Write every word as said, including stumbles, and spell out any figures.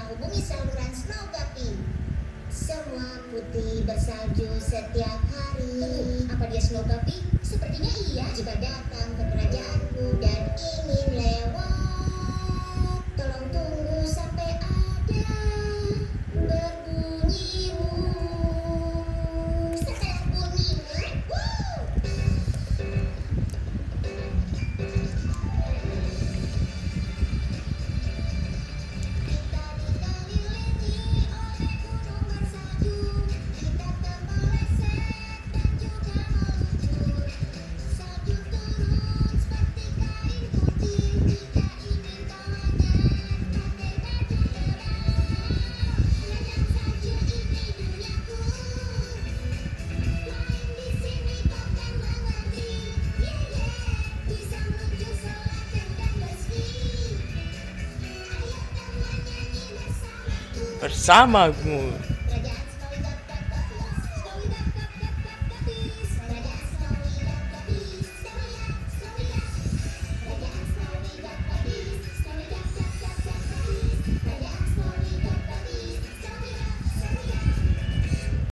hubungi saluran Snow Guppy. Semua putih bersalju setiap hari. Apa dia Snow Guppy? Sepertinya iya. Jika datang ke kerajaanku dan ingin lewat, tolong tunggu sampai ada berbunyi wu. Setelah bunyi wu, kita dikelilingi oleh gunung bersalju. Kita terpeleset dan juga meluncur. Salju turun seperti kain putih. Kita ingin kau hangat bagai baju lebaran. Ladang salju ini duniaku. Main di sini kau kan mengerti. Yeah yeah, bisa meluncur selatan dan bersih. Ayo teman nyanyi bersamaku. Bersamamu.